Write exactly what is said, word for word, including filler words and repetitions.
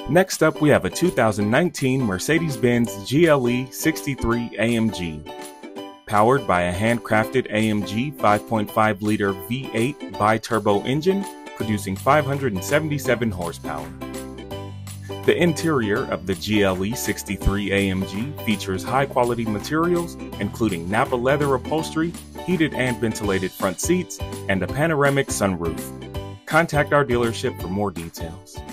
Next up, we have a two thousand nineteen Mercedes Benz G L E sixty-three A M G. Powered by a handcrafted A M G five point five liter V eight bi-turbo engine, producing five hundred seventy-seven horsepower. The interior of the G L E sixty-three A M G features high-quality materials, including Nappa leather upholstery, heated and ventilated front seats, and a panoramic sunroof. Contact our dealership for more details.